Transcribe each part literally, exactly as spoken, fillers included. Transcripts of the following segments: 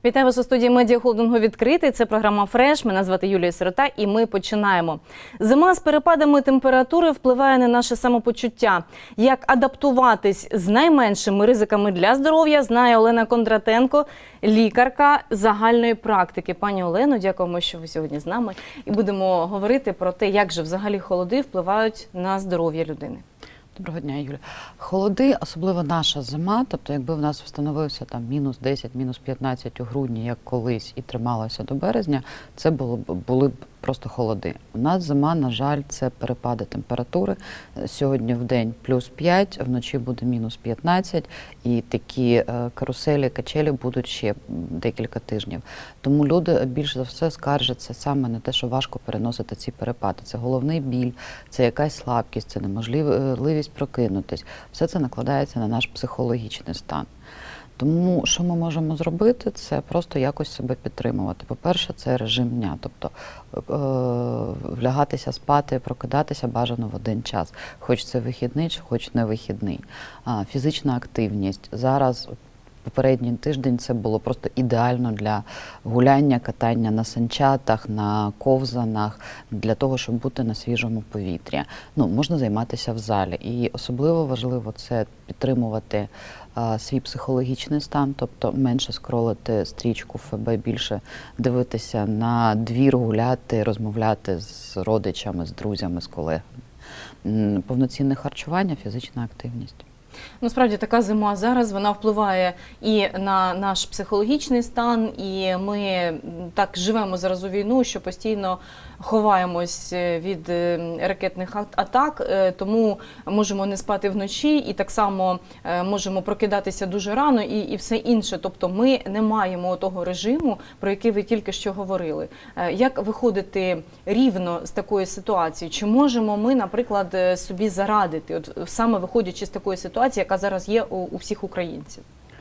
Вітаю вас у студії медіахолдингу «Відкритий». Це програма «Фреш». Мене звати Юлія Сирота і ми починаємо. Зима з перепадами температури впливає на наше самопочуття. Як адаптуватись з найменшими ризиками для здоров'я, знає Олена Кондратенко, лікарка загальної практики. Пані Олено, дякуємо, що ви сьогодні з нами. І будемо говорити про те, як же взагалі холоди впливають на здоров'я людини. Доброго дня, Юля. Холоди, особливо наша зима, тобто якби в нас встановився там мінус десять, мінус п'ятнадцять у грудні, як колись, і трималося до березня, це було, були б просто холоди. У нас зима, на жаль, це перепади температури. Сьогодні в день плюс п'ять, вночі буде мінус п'ятнадцять, і такі е, каруселі, качелі будуть ще декілька тижнів. Тому люди більш за все скаржаться саме на те, що важко переносити ці перепади. Це головний біль, це якась слабкість, це неможливість прокинутись. Все це накладається на наш психологічний стан. Тому що ми можемо зробити, це просто якось себе підтримувати. По-перше, це режим дня, тобто е влягатися спати, прокидатися бажано в один час. Хоч це вихідний, хоч не вихідний. А, фізична активність. Зараз попередній тиждень це було просто ідеально для гуляння, катання на санчатах, на ковзанах, для того, щоб бути на свіжому повітрі. Ну, можна займатися в залі. І особливо важливо це підтримувати а, свій психологічний стан, тобто менше скролити стрічку ФБ, більше дивитися на двір, гуляти, розмовляти з родичами, з друзями, з колегами. Повноцінне харчування, фізична активність. Насправді така зима зараз, вона впливає і на наш психологічний стан, і ми так живемо зараз у війну, що постійно ховаємось від ракетних атак, тому можемо не спати вночі і так само можемо прокидатися дуже рано і, і все інше. Тобто ми не маємо того режиму, про який ви тільки що говорили. Як виходити рівно з такої ситуації? Чи можемо ми, наприклад, собі зарадити, от саме виходячи з такої ситуації, яка зараз є у, у всіх українців?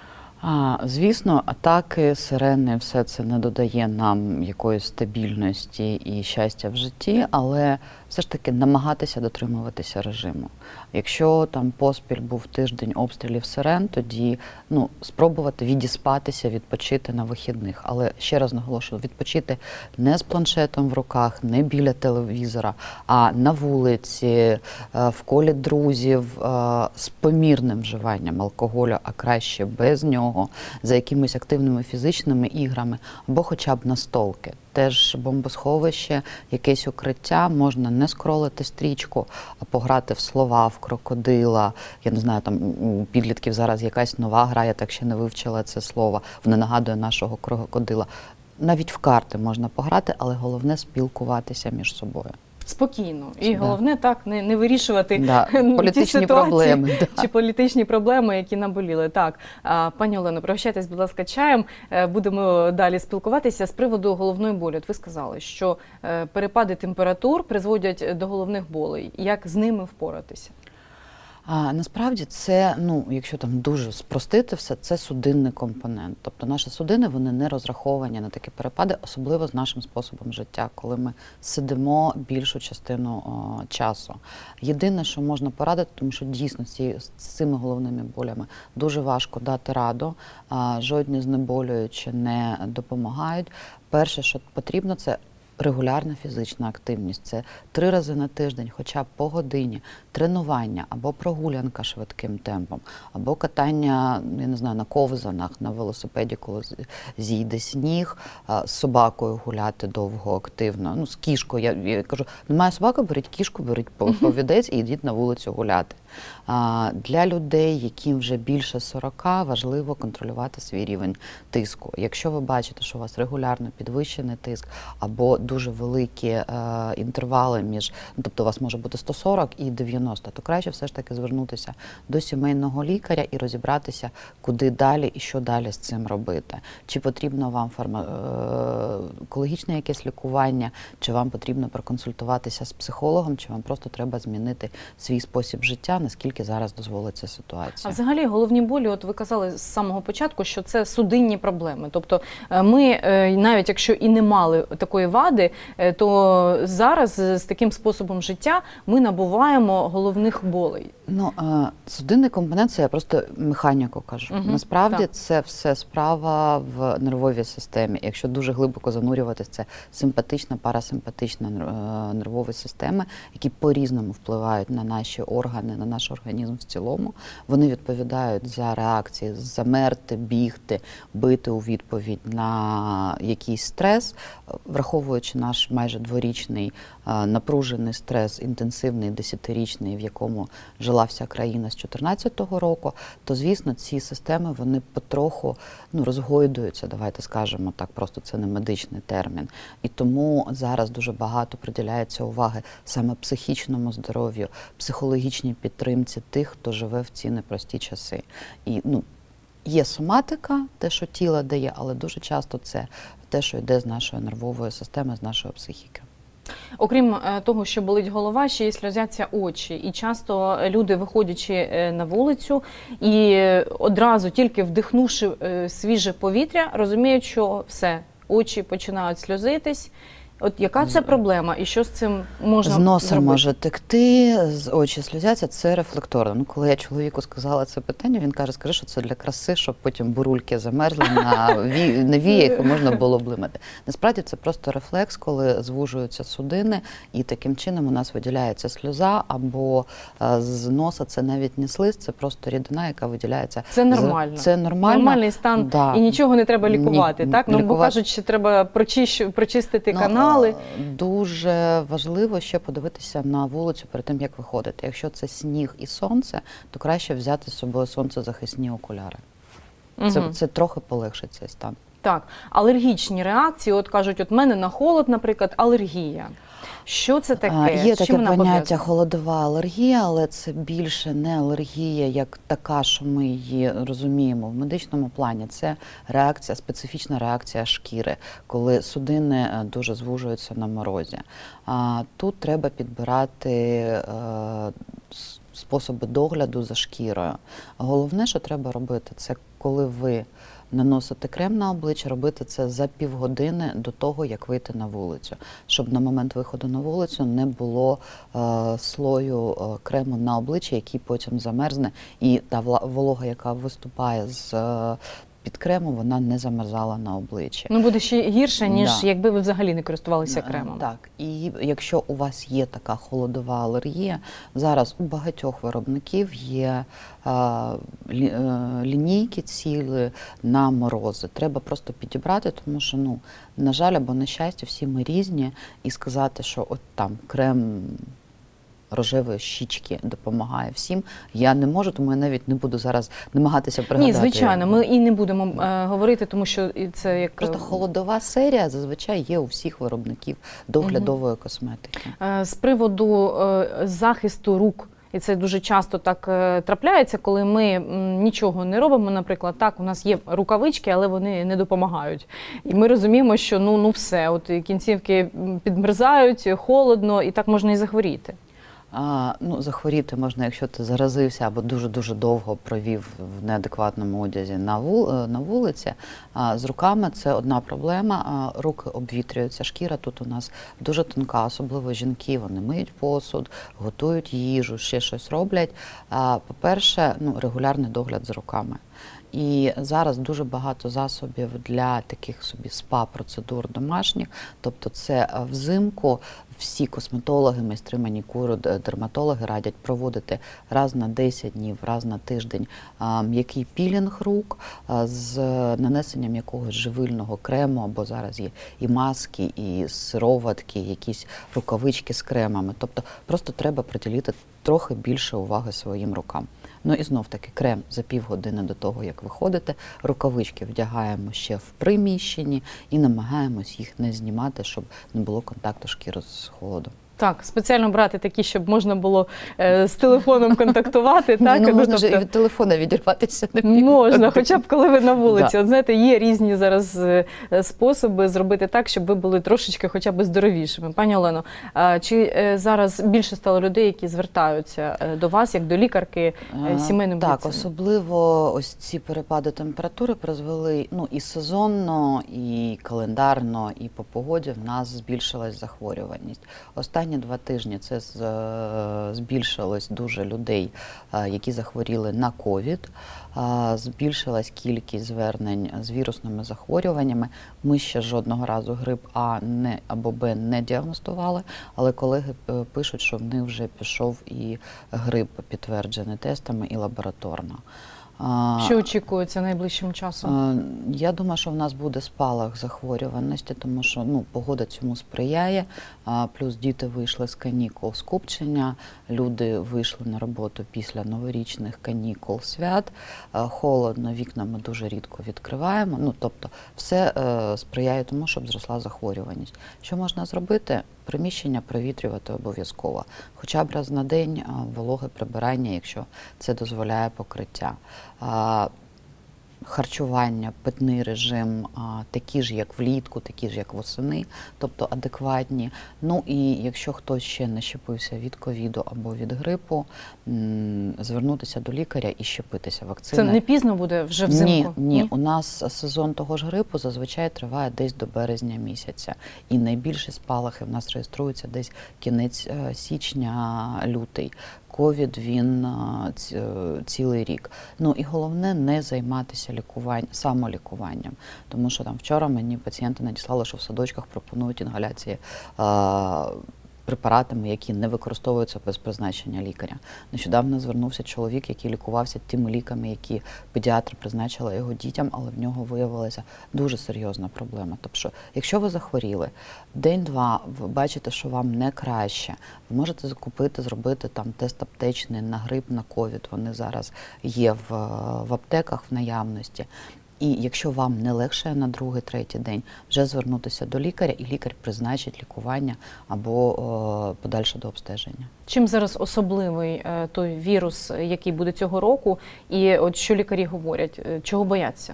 А, звісно, атаки, сирени, все це не додає нам якоїсь стабільності і щастя в житті, але все ж таки намагатися дотримуватися режиму. Якщо там поспіль був тиждень обстрілів сирен, тоді ну, спробувати відіспатися, відпочити на вихідних. Але ще раз наголошую, відпочити не з планшетом в руках, не біля телевізора, а на вулиці, в колі друзів, з помірним вживанням алкоголю, а краще без нього, за якимись активними фізичними іграми, або хоча б настолки. Теж бомбосховище, якесь укриття, можна не скролити стрічку, а пограти в слова, в крокодила. Я не знаю, там у підлітків зараз якась нова гра, я так ще не вивчила це слово, вона нагадує нашого крокодила. Навіть в карти можна пограти, але головне спілкуватися між собою. Спокійно. І да. головне так не, не вирішувати да. політичні ті ситуації проблеми, да. чи політичні проблеми, які наболіли. Так, пані Олено, пригощайтесь, будь ласка, чаєм. Будемо далі спілкуватися з приводу головної болі. От ви сказали, що перепади температур призводять до головних болей. Як з ними впоратися? А, насправді це, ну, якщо там дуже спростити все, це судинний компонент. Тобто наші судини, вони не розраховані на такі перепади, особливо з нашим способом життя, коли ми сидимо більшу частину о, часу. Єдине, що можна порадити, тому що дійсно ці, з цими головними болями дуже важко дати раду, а, жодні знеболюючі не допомагають. Перше, що потрібно, це регулярна фізична активність. Це три рази на тиждень, хоча б по годині, тренування або прогулянка швидким темпом, або катання, я не знаю, на ковзанах, на велосипеді, коли зійде сніг, з собакою гуляти довго, активно. Ну, з кішкою. Я, я кажу, немає собаки, беріть кішку, беріть повідець і йдіть на вулицю гуляти. А, для людей, яким вже більше сорока, важливо контролювати свій рівень тиску. Якщо ви бачите, що у вас регулярно підвищений тиск або дуже великі е, інтервали між, ну, тобто у вас може бути сто сорок і дев'яносто, то краще все ж таки звернутися до сімейного лікаря і розібратися, куди далі і що далі з цим робити. Чи потрібно вам фарма... е, екологічне якесь лікування, чи вам потрібно проконсультуватися з психологом, чи вам просто треба змінити свій спосіб життя, наскільки зараз дозволить ця ситуація. А взагалі головні болі, от ви казали з самого початку, що це судинні проблеми. Тобто ми, навіть якщо і не мали такої вади, то зараз з таким способом життя ми набуваємо головних болей. Ну, судинний компонент – це я просто механіку кажу. Угу, Насправді так. це все справа в нервовій системі. Якщо дуже глибоко занурюватися, це симпатична, парасимпатична нервові системи, які по-різному впливають на наші органи, на наш організм в цілому. Вони відповідають за реакції замерти, бігти, бити у відповідь на якийсь стрес, враховуючи наш майже дворічний напружений стрес, інтенсивний, десятирічний, в якому жила вся країна з чотирнадцятого року, то, звісно, ці системи, вони потроху ну, розгойдуються, давайте скажемо так, просто це не медичний термін. І тому зараз дуже багато приділяється уваги саме психічному здоров'ю, психологічній підтримці тих, хто живе в ці непрості часи. І, ну, є соматика, те, що тіло дає, але дуже часто це те, що йде з нашої нервової системи, з нашої психіки. Окрім того, що болить голова, ще й сльозяться очі. І часто люди, виходячи на вулицю і одразу, тільки вдихнувши свіже повітря, розуміють, що все, очі починають сльозитись. От яка це проблема і що з цим можна зробити? З носа зробити? може текти, з очі сльозяться, це рефлекторно. Ну, коли я чоловіку сказала це питання, він каже, скажи, що це для краси, щоб потім бурульки замерзли на, ві... на віях і можна було блимати. Насправді це просто рефлекс, коли звужуються судини і таким чином у нас виділяється сльоза, або а, з носа це навіть не слиз, це просто рідина, яка виділяється. Це нормально. Це нормально. Нормальний стан, да. І нічого не треба лікувати, Ні, так? Ну, лікувати. бо кажуть, що треба прочищу, прочистити Ну, канали. дуже важливо ще подивитися на вулицю перед тим, як виходити. Якщо це сніг і сонце, то краще взяти з собою сонцезахисні окуляри. Угу. Це, це трохи полегшить цей стан. Так, алергічні реакції, от кажуть, от в мене на холод, наприклад, алергія. Що це таке? Є з чим таке вона поняття пов'язана? холодова алергія, але це більше не алергія, як така, що ми її розуміємо в медичному плані. Це реакція, специфічна реакція шкіри, коли судини дуже звужуються на морозі. Тут треба підбирати способи догляду за шкірою. Головне, що треба робити, це коли ви наносити крем на обличчя, робити це за півгодини до того, як вийти на вулицю. Щоб на момент виходу на вулицю не було е, слою е, крему на обличчі, який потім замерзне, і та волога, яка виступає з е, під крему, вона не замерзала на обличчі. Ну, буде ще гірше, ніж да. якби ви взагалі не користувалися кремом. Так, і якщо у вас є така холодова алергія, зараз у багатьох виробників є а, лі, а, лінійки цілі на морози. Треба просто підібрати, тому що, ну, на жаль, або на щастя, всі ми різні, і сказати, що от там крем рожевої щічки допомагає всім, я не можу, тому я навіть не буду зараз намагатися пригадати. Ні, звичайно, ми і не будемо е, говорити, тому що це як... Просто холодова серія зазвичай є у всіх виробників доглядової угу. косметики. Е, з приводу е, захисту рук, і це дуже часто так е, трапляється, коли ми м, нічого не робимо, наприклад, так, у нас є рукавички, але вони не допомагають. І ми розуміємо, що ну, ну все, от кінцівки підмерзають, холодно, і так можна і захворіти. А, ну, захворіти можна, якщо ти заразився або дуже-дуже довго провів в неадекватному одязі на, вул, на вулиці. А, з руками це одна проблема, а, руки обвітрюються, шкіра тут у нас дуже тонка, особливо жінки, вони миють посуд, готують їжу, ще щось роблять. А, по-перше, ну, регулярний догляд за руками. І зараз дуже багато засобів для таких собі спа-процедур домашніх, тобто це взимку всі косметологи, майстри манікюру, дерматологи радять проводити раз на десять днів, раз на тиждень м'який пілінг рук з нанесенням якогось живильного крему, або зараз є і маски, і сироватки, якісь рукавички з кремами. Тобто просто треба приділити трохи більше уваги своїм рукам. Ну і знов-таки крем за півгодини до того, як виходите, рукавички вдягаємо ще в приміщенні і намагаємось їх не знімати, щоб не було контакту шкіри з холодом. Так, спеціально брати такі, щоб можна було е, з телефоном контактувати. Так? Ну, Ну, можна тобто, ж і від телефона відірватися на пів. Можна, хоча б коли ви на вулиці. Да. От знаєте, є різні зараз е, способи зробити так, щоб ви були трошечки хоча б здоровішими. Пані Олено, а чи е, зараз більше стало людей, які звертаються е, до вас, як до лікарки е, сімейної медицини? Так, особливо ось ці перепади температури призвели, ну, і сезонно, і календарно, і по погоді в нас збільшилась захворюваність. Останні останні два тижні це з, е, збільшилось дуже людей, е, які захворіли на ковід, е, збільшилась кількість звернень з вірусними захворюваннями. Ми ще жодного разу грип А не, або Б не діагностували, але колеги е, пишуть, що в них вже пішов і грип, підтверджений тестами, і лабораторно. Що очікується найближчим часом? Я думаю, що в нас буде спалах захворюваності, тому що ну, погода цьому сприяє, плюс діти вийшли з канікул скупчення, люди вийшли на роботу після новорічних канікул, свят, холодно, вікна ми дуже рідко відкриваємо, ну, тобто все сприяє тому, щоб зросла захворюваність. Що можна зробити? Приміщення провітрювати обов'язково. Хоча б раз на день вологе прибирання, якщо це дозволяє покриття. Харчування, питний режим, такі ж, як влітку, такі ж, як восени, тобто адекватні. Ну і якщо хтось ще не щепився від ковіду або від грипу, звернутися до лікаря і щепитися вакциною. Це не пізно буде вже взимку? Ні, ні, ні. У нас сезон того ж грипу зазвичай триває десь до березня місяця. І найбільші спалахи в нас реєструються десь кінець січня, лютий. Ковід, він цілий рік. Ну і головне не займатися лікуванням, самолікуванням. Тому що там вчора мені пацієнти надіслали, що в садочках пропонують інгаляції а, препаратами, які не використовуються без призначення лікаря. Нещодавно звернувся чоловік, який лікувався тими ліками, які педіатр призначила його дітям, але в нього виявилася дуже серйозна проблема. Тобто, якщо ви захворіли, день-два, ви бачите, що вам не краще, ви можете закупити, зробити там тест аптечний на грип, на ковід, вони зараз є в, в аптеках в наявності. І якщо вам не легше на другий, третій день, вже звернутися до лікаря, і лікар призначить лікування або о, подальше до обстеження. Чим зараз особливий е, той вірус, який буде цього року, і от що лікарі говорять, чого бояться?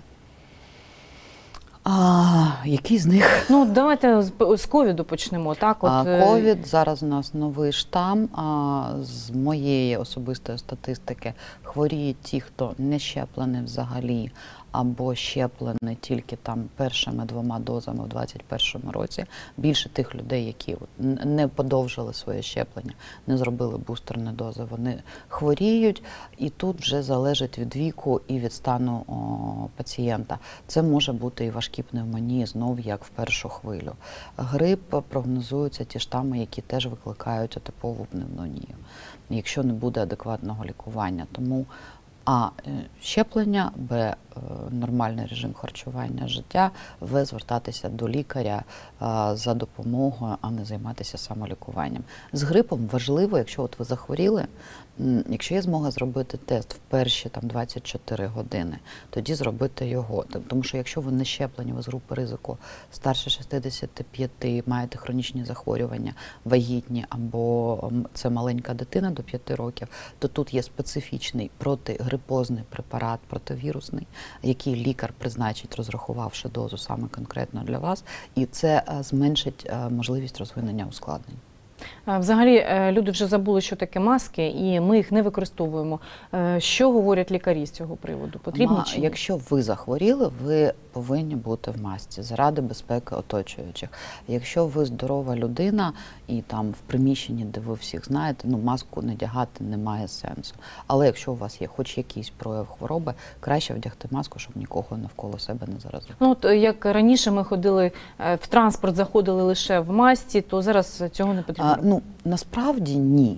А, який з них? Ну, давайте з, з ковіду почнемо. Так, от ковід, зараз у нас новий штам. А, з моєї особистої статистики хворіють ті, хто не щеплений взагалі, або щеплений тільки там першими двома дозами в двадцять першому році. Більше тих людей, які не подовжили своє щеплення, не зробили бустерні дози, вони хворіють, і тут вже залежить від віку і від стану о, пацієнта. Це може бути і важкі пневмонії, знов як в першу хвилю. Грип, прогнозуються ті штами, які теж викликають атипову пневмонію, якщо не буде адекватного лікування. Тому А. Щеплення, Б. Нормальний режим харчування, життя, В. Звертатися до лікаря а, за допомогою, а не займатися самолікуванням. З грипом важливо, якщо от ви захворіли, якщо є змога зробити тест в перші там, двадцять чотири години, тоді зробити його. Тому що якщо ви не щеплені, ви з групи ризику старше шістдесят п'ять, маєте хронічні захворювання, вагітні або це маленька дитина до п'яти років, то тут є специфічний протигрипозний препарат, противірусний, який лікар призначить, розрахувавши дозу саме конкретно для вас, і це зменшить можливість розвинення ускладнень. Взагалі, люди вже забули, що таке маски, і ми їх не використовуємо. Що говорять лікарі з цього приводу? Потрібно чи ні? Якщо ви захворіли, ви повинні бути в масці заради безпеки оточуючих. Якщо ви здорова людина і там в приміщенні, де ви всіх знаєте, ну маску надягати немає сенсу. Але якщо у вас є хоч якийсь прояв хвороби, краще вдягти маску, щоб нікого навколо себе не заразити. Ну, от як раніше ми ходили в транспорт, заходили лише в масці, то зараз цього не потрібно. А, ну, насправді ні.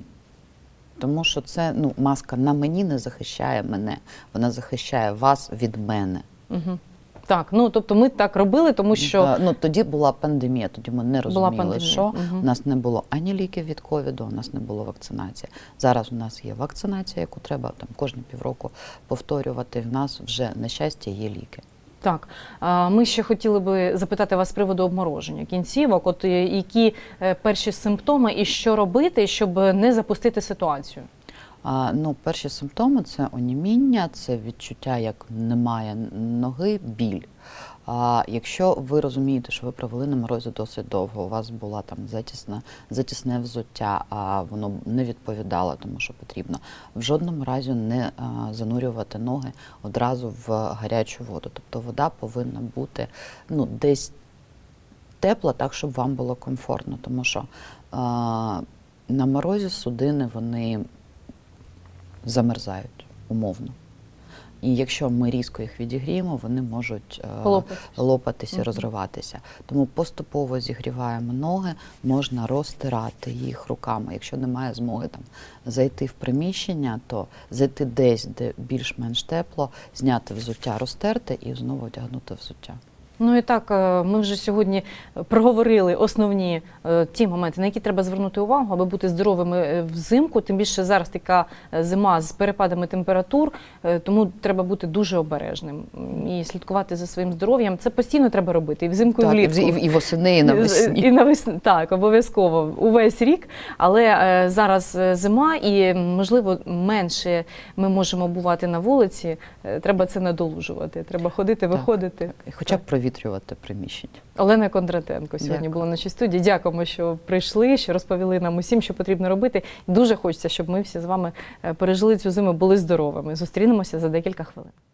Тому що це, ну, маска на мені не захищає мене, вона захищає вас від мене. Угу. Так, ну, тобто ми так робили, тому що... А, ну, тоді була пандемія, тоді ми не розуміли, що угу. у нас не було ані ліків від ковіду, у нас не було вакцинації. Зараз у нас є вакцинація, яку треба там кожні півроку повторювати, в нас вже, на щастя, є ліки. Так, ми ще хотіли би запитати вас з приводу обмороження кінцівок. От які перші симптоми і що робити, щоб не запустити ситуацію? А, ну, перші симптоми – це оніміння, це відчуття, як немає ноги, біль. А якщо ви розумієте, що ви провели на морозі досить довго, у вас була там затісне, затісне взуття, а воно не відповідало тому, що потрібно, в жодному разі не а, занурювати ноги одразу в гарячу воду. Тобто вода повинна бути ну, десь тепло так, щоб вам було комфортно, тому що а, на морозі судини, вони замерзають умовно. І якщо ми різко їх відігріємо, вони можуть е, Лопатись. лопатися і Мгм. розриватися. Тому поступово зігріваємо ноги, можна розтирати їх руками. Якщо немає змоги там зайти в приміщення, то зайти десь, де більш-менш тепло, зняти взуття, розтерти і знову одягнути взуття. Ну і так, е, ми вже сьогодні проговорили основні е, ті моменти, на які треба звернути увагу, аби бути здоровими е, взимку. Тим більше зараз така е, зима з перепадами температур, е, тому треба бути дуже обережним і слідкувати за своїм здоров'ям. Це постійно треба робити, і взимку, і Так, і, влітку. в- і, і восени, і навесні. І навесні, так, обов'язково, увесь рік. Але е, зараз е, зима і, можливо, менше ми можемо бувати на вулиці. Е, треба це надолужувати. Треба ходити, виходити. Хоча б провітрювати приміщення. Олена Кондратенко сьогодні Дякую. була в нашій студії. Дякуємо, що прийшли, що розповіли нам усім, що потрібно робити. Дуже хочеться, щоб ми всі з вами е, пережили цю зиму, були здоровими. Зустрінемося за декілька хвилин.